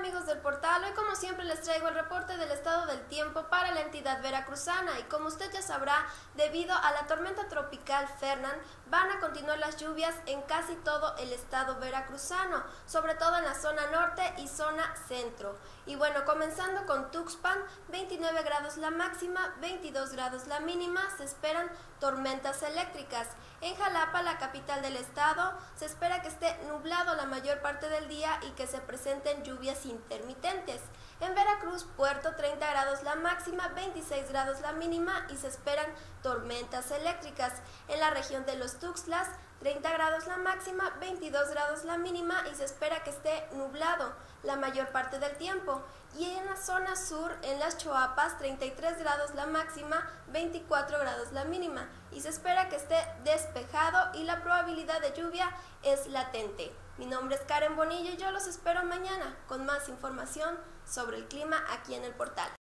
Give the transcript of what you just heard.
amigos del portal? Hoy como siempre les traigo el reporte del estado del tiempo para la entidad veracruzana y como usted ya sabrá, debido a la tormenta tropical Fernán, van a continuar las lluvias en casi todo el estado veracruzano, sobre todo en la zona norte y zona centro. Y bueno, comenzando con Tuxpan, 29 grados la máxima, 22 grados la mínima, se esperan tormentas eléctricas. En Jalapa, la capital del estado, se espera que esté nublado la mayor parte del día y que se presenten lluvias intermitentes. En Veracruz, Puerto, 30 grados la máxima, 26 grados la mínima y se esperan tormentas eléctricas. En la región de los Tuxtlas, 30 grados la máxima, 22 grados la mínima y se espera que esté nublado la mayor parte del tiempo. Y en la zona sur, en las Choapas, 33 grados la máxima, 24 grados la mínima y se espera que esté despejado y la probabilidad de lluvia es latente. Mi nombre es Karen Bonilla y yo los espero mañana con más información sobre el clima aquí en el portal.